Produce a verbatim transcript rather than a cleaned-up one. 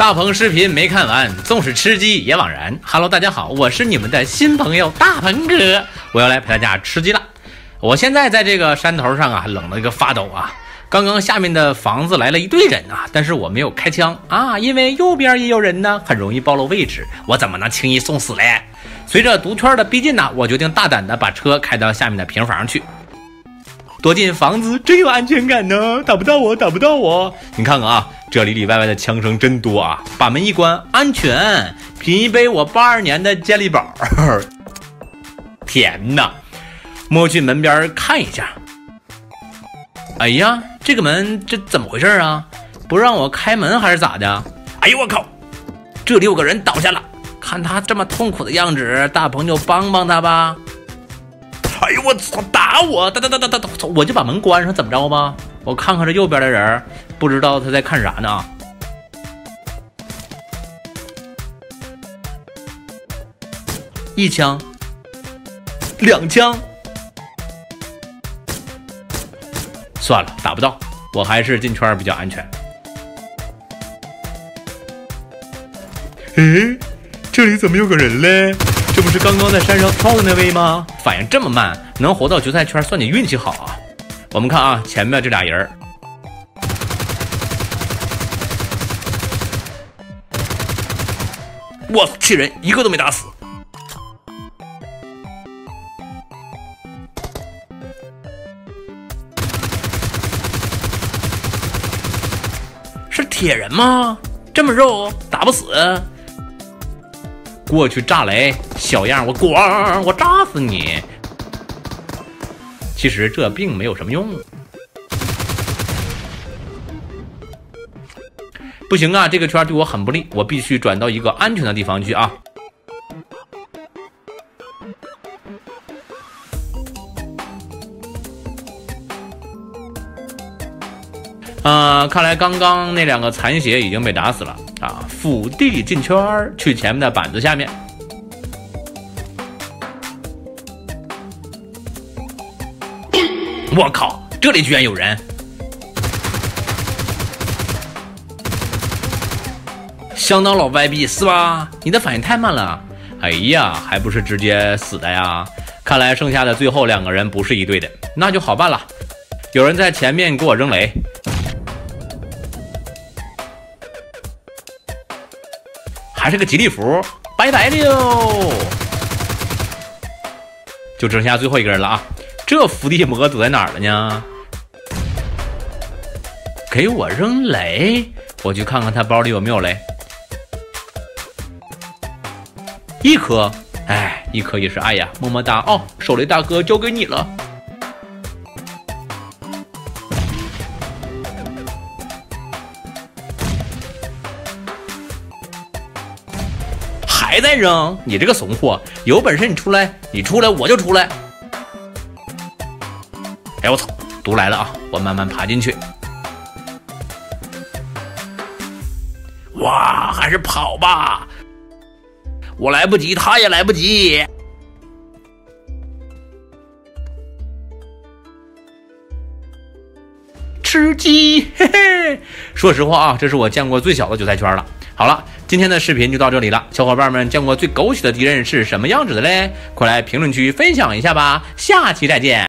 大鹏视频没看完，纵使吃鸡也枉然。Hello， 大家好，我是你们的新朋友大鹏哥，我要来陪大家吃鸡了。我现在在这个山头上啊，冷了一个发抖啊。刚刚下面的房子来了一队人啊，但是我没有开枪啊，因为右边也有人呢，很容易暴露位置，我怎么能轻易送死嘞？随着毒圈的逼近呢，我决定大胆的把车开到下面的平房去。躲进房子真有安全感呢，打不到我，打不到我。你看看啊，这里里外外的枪声真多啊！把门一关，安全。品一杯我八二年的健力宝，甜呐！摸去门边看一下。哎呀，这个门这怎么回事啊？不让我开门还是咋的？哎呦我靠！这里有个人倒下了，看他这么痛苦的样子，大鹏就帮帮他吧。哎呦我操！打我！打打打打打！我就把门关上，怎么着吧？我看看这右边的人，不知道他在看啥呢。一枪，两枪，算了，打不到，我还是进圈比较安全。诶，这里怎么有个人嘞？这不是刚刚在山上跳的那位吗？反应这么慢，能活到决赛圈算你运气好啊！我们看啊，前面这俩人，我气人，一个都没打死。是铁人吗？这么肉，打不死。过去炸雷，小样，我咣，我炸死你！其实这并没有什么用。不行啊，这个圈对我很不利，我必须转到一个安全的地方去啊！呃，看来刚刚那两个残血已经被打死了啊！伏地进圈，去前面的板子下面。我靠，这里居然有人！相当老歪逼是吧？你的反应太慢了。哎呀，还不是直接死的呀！看来剩下的最后两个人不是一队的，那就好办了。有人在前面给我扔雷。还是个吉利服，拜拜溜！就剩下最后一个人了啊！这伏地魔躲在哪儿了呢？给我扔雷，我去看看他包里有没有雷。一颗，哎，一颗也是爱呀，么么哒哦！手雷大哥交给你了。还在扔，你这个怂货！有本事你出来，你出来我就出来。哎我操，毒来了啊！我慢慢爬进去。哇，还是跑吧！我来不及，他也来不及。吃鸡，嘿嘿！说实话啊，这是我见过最小的决赛圈了。好了，今天的视频就到这里了。小伙伴们见过最狗血的敌人是什么样子的嘞？快来评论区分享一下吧！下期再见。